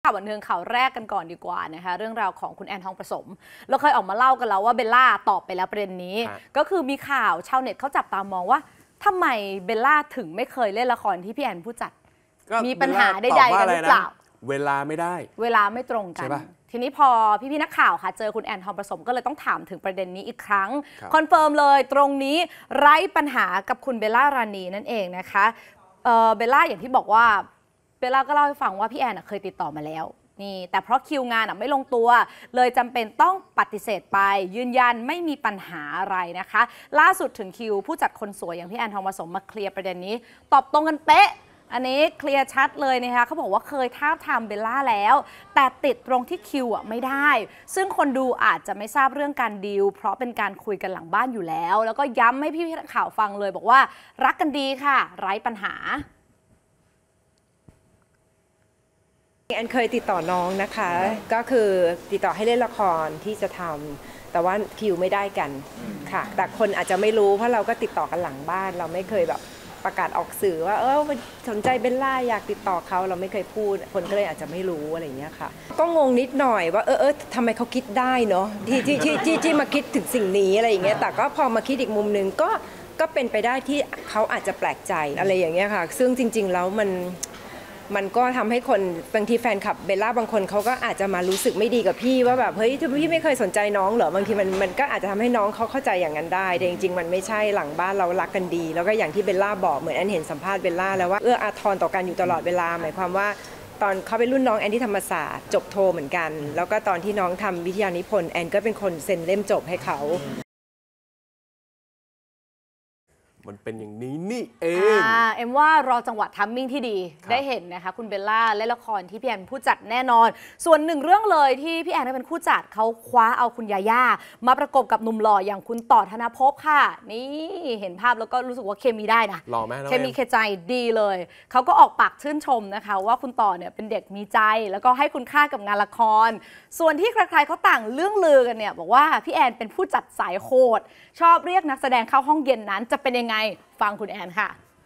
าวบันเทิงข่าวแรกกันก่อนดีกว่านะคะเรื่องราวของคุณแอนทองผสมเราเคยออกมาเล่ากันแล้วว่าเบลล่าตอบไปแล้วประเด็นนี้ก็คือมีข่าวชาวเน็ตเขาจับตามองว่าทำไมเบลล่าถึงไม่เคยเล่นละครที่พี่แอนผู้จัดมีปัญหาใดๆกันหรือเปล่าเวลาไม่ได้เวลาไม่ตรงกันทีนี้พอพี่นักข่าวค่ะเจอคุณแอนทองผสมก็เลยต้องถามถึงประเด็นนี้อีกครั้งคอนเฟิร์มเลยตรงนี้ไร้ปัญหากับคุณเบลล่ารานีนั่นเองนะคะเบลล่าอย่างที่บอกว่าเบลล่าก็เล่าให้ฟังว่าพี่แอนเคยติดต่อมาแล้วนี่แต่เพราะคิวงานไม่ลงตัวเลยจำเป็นต้องปฏิเสธไปยืนยันไม่มีปัญหาอะไรนะคะล่าสุดถึงคิวผู้จัดคนสวยอย่างพี่แอนทองผสมมาเคลียร์ประเด็นนี้ตอบตรงกันเป๊ะอันนี้เคลียร์ชัดเลยนะคะเขาบอกว่าเคยท้าบทามเบลล่าแล้วแต่ติดตรงที่คิวไม่ได้ซึ่งคนดูอาจจะไม่ทราบเรื่องการดีลเพราะเป็นการคุยกันหลังบ้านอยู่แล้วแล้วก็ย้ำให้พี่นักข่าวฟังเลยบอกว่ารักกันดีค่ะไร้ปัญหาแอนเคยติดต่อน้องนะคะก็คือติดต่อให้เล่นละครที่จะทำแต่ว่าคิวไม่ได้กันค่ะแต่คนอาจจะไม่รู้เพราะเราก็ติดต่อกันหลังบ้านเราไม่เคยแบบประกาศออกสื่อว่าสนใจเบลล่าอยากติดต่อเขาเราไม่เคยพูดคนก็เลยอาจจะไม่รู้อะไรอย่างเงี้ยค่ะก็งงนิดหน่อยว่าทำไมเขาคิดได้เนาะที่มาคิดถึงสิ่งนี้อะไรอย่างเงี้ยแต่ก็พอมาคิดอีกมุมนึงก็เป็นไปได้ที่เขาอาจจะแปลกใจอะไรอย่างเงี้ยค่ะซึ่งจริงๆแล้วมันก็ทำให้คนบางทีแฟนคลับเบลล่าบางคนเขาก็อาจจะมารู้สึกไม่ดีกับพี่ว่าแบบเฮ้ยพี่ไม่เคยสนใจน้องเหรอบางทีมันก็อาจจะทำให้น้องเขาเข้าใจอย่างนั้นได้แต่จริงๆมันไม่ใช่หลังบ้านเรารักกันดีแล้วก็อย่างที่เบลล่าบอกเหมือนแอนเห็นสัมภาษณ์เบลล่าแล้วว่าอาทรต่อกันอยู่ตลอดเวลาหมายความว่าตอนเขาเป็นรุ่นน้องแอนที่ธรรมศาสตร์จบโทเหมือนกันแล้วก็ตอนที่น้องทำวิทยานิพนธ์แอนก็เป็นคนเซ็นเล่มจบให้เขามันเป็นอย่างนี้นี่เองเอ็มว่ารอจังหวะทัมมิ่งที่ดีได้เห็นนะคะคุณเบลล่าเล่นละครที่พี่แอนผู้จัดแน่นอนส่วนหนึ่งเรื่องเลยที่พี่แอนเป็นผู้จัดเขาคว้าเอาคุณยาย่ามาประกบกับหนุ่มหล่ออย่างคุณต่อธนภพค่ะนี่เห็นภาพแล้วก็รู้สึกว่าเคมีได้นะหล่อไหมเคมีเคใจดีเลยเขาก็ออกปากชื่นชมนะคะว่าคุณต่อเนี่ยเป็นเด็กมีใจแล้วก็ให้คุณค่ากับงานละครส่วนที่ใครๆเขาต่างเรื่องลือกันเนี่ยบอกว่าพี่แอนเป็นผู้จัดสายโหดชอบเรียกนักแสดงเข้าห้องเย็นนั้นจะเป็นยังไงฟังคุณแอนค่ะ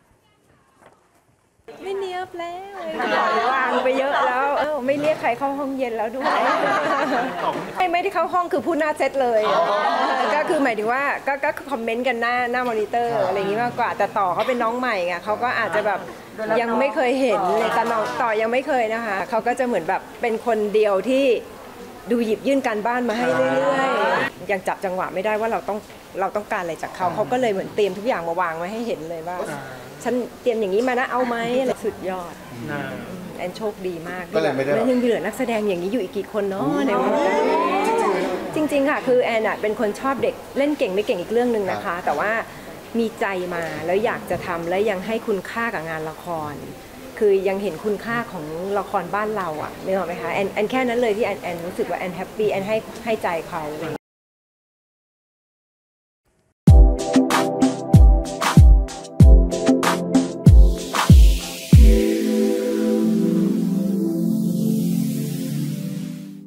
ไม่เนียบแล้ววางไปเยอะแล้วไม่เรียกใครเข้าห้องเย็นแล้วด้วยไม่ได้เข้าห้องคือพูดหน้าเซตเลยก็คือหมายถึงว่าก็คอมเมนต์กันหน้ามอนิเตอร์อะไรอย่างนี้มากกว่าแต่ต่อเขาเป็นน้องใหม่ไงเขาก็อาจจะแบบยังไม่เคยเห็นเลยแต่น้องต่อยังไม่เคยนะคะเขาก็จะเหมือนแบบเป็นคนเดียวที่ดูหยิบยื่นการบ้านมาให้เรื่อยๆยังจับจังหวะไม่ได้ว่าเราต้องการอะไรจากเขาก็เลยเหมือนเตรียมทุกอย่างมาวางไว้ให้เห็นเลยว่าฉันเตรียมอย่างนี้มานะเอาไหมสุดยอดแอนโชคดีมากแล้วยังเหลือนักแสดงอย่างนี้อยู่อีกกี่คนเนาะในวงการจริงๆค่ะคือแอนเป็นคนชอบเด็กเล่นเก่งไม่เก่งอีกเรื่องนึงนะคะแต่ว่ามีใจมาแล้วอยากจะทำแล้วยังให้คุณค่ากับงานละครคือยังเห็นคุณค่าของละครบ้านเราอ่ะนึกออกไหมคะแอนแค่นั้นเลยที่แอนรู้สึกว่าแอนแฮปปี้แอนให้ใจเขา